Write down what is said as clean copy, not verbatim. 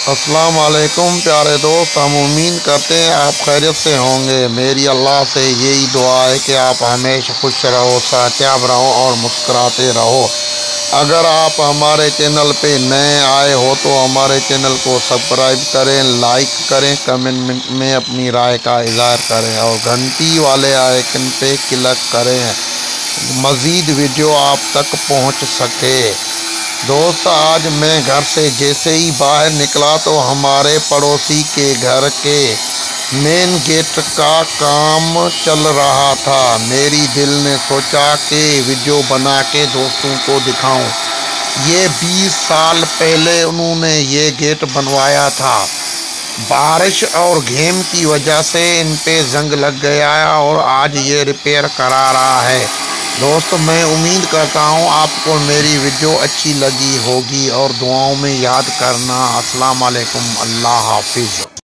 अस्सलाम वालेकुम प्यारे दोस्त, हम उम्मीद करते हैं आप खैरियत से होंगे। मेरी अल्लाह से यही दुआ है कि आप हमेशा खुश रहो, सेहतयाब रहो और मुस्कुराते रहो। अगर आप हमारे चैनल पे नए आए हो तो हमारे चैनल को सब्सक्राइब करें, लाइक करें, कमेंट में अपनी राय का इज़हार करें और घंटी वाले आइकन पे क्लिक करें मज़ीद वीडियो आप तक पहुंच सके। दोस्त, आज मैं घर से जैसे ही बाहर निकला तो हमारे पड़ोसी के घर के मेन गेट का काम चल रहा था। मेरी दिल ने सोचा कि वीडियो बना के दोस्तों को दिखाऊं। ये 20 साल पहले उन्होंने ये गेट बनवाया था। बारिश और घेम की वजह से इन पे जंग लग गया है और आज ये रिपेयर करा रहा है। दोस्तों, मैं उम्मीद करता हूँ आपको मेरी वीडियो अच्छी लगी होगी और दुआओं में याद करना। अस्सलाम वालेकुम, अल्लाह हाफिज़।